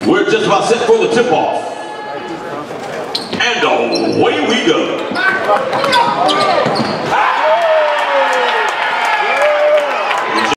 We're just about set for the tip-off. And away we go.